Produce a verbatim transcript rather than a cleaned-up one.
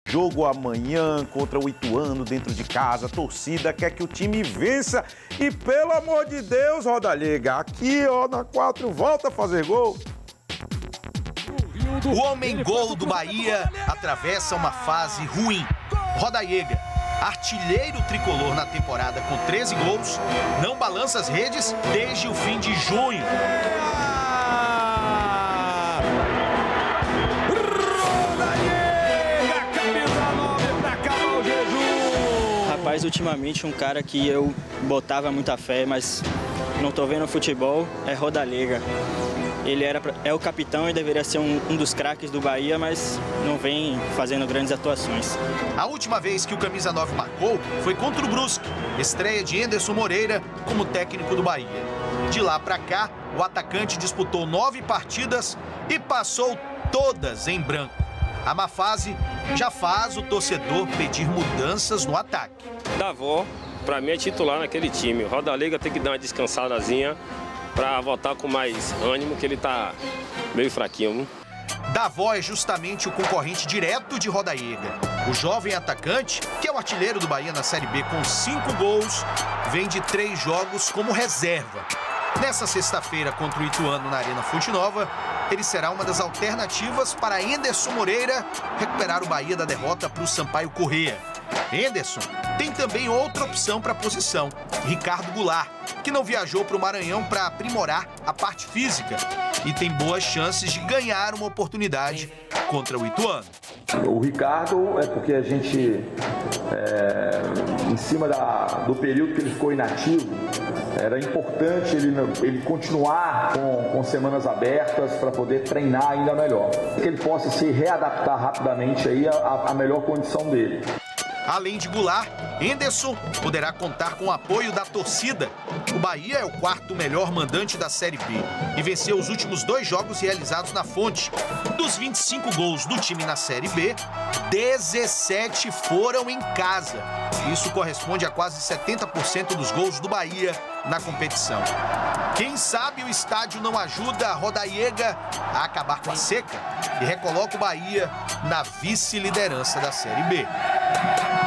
Jogo amanhã contra o Ituano dentro de casa. A torcida quer que o time vença. E pelo amor de Deus, Rodallega, aqui ó, na quatro, volta a fazer gol. O homem-gol do Bahia atravessa uma fase ruim. Rodallega, artilheiro tricolor na temporada com treze gols, não balança as redes desde o fim de junho. Rapaz, ultimamente um cara que eu botava muita fé, mas não tô vendo futebol, é Rodallega. Ele era, é o capitão e deveria ser um, um dos craques do Bahia, mas não vem fazendo grandes atuações. A última vez que o camisa nove marcou foi contra o Brusque, estreia de Enderson Moreira como técnico do Bahia. De lá pra cá, o atacante disputou nove partidas e passou todas em branco. A má fase já faz o torcedor pedir mudanças no ataque. Davó, pra mim, é titular naquele time. O Rodallega tem que dar uma descansadazinha para voltar com mais ânimo, que ele tá meio fraquinho. Davó é justamente o concorrente direto de Rodallega. O jovem atacante, que é o artilheiro do Bahia na Série B com cinco gols, vem de três jogos como reserva. Nessa sexta-feira contra o Ituano na Arena Fonte Nova, ele será uma das alternativas para Enderson Moreira recuperar o Bahia da derrota para o Sampaio Corrêa. Enderson tem também outra opção para a posição, Ricardo Goulart, que não viajou para o Maranhão para aprimorar a parte física e tem boas chances de ganhar uma oportunidade contra o Ituano. O Ricardo é porque a gente, é, em cima da, do período que ele ficou inativo, era importante ele, ele continuar com, com semanas abertas para poder treinar ainda melhor. Que ele possa se readaptar rapidamente aí à, à melhor condição dele. Além de Goulart, Enderson poderá contar com o apoio da torcida. O Bahia é o quarto melhor mandante da Série B e venceu os últimos dois jogos realizados na Fonte. Dos vinte e cinco gols do time na Série B, dezessete foram em casa. Isso corresponde a quase setenta por cento dos gols do Bahia na competição. Quem sabe o estádio não ajuda a Rodallega a acabar com a seca e recoloca o Bahia na vice-liderança da Série B.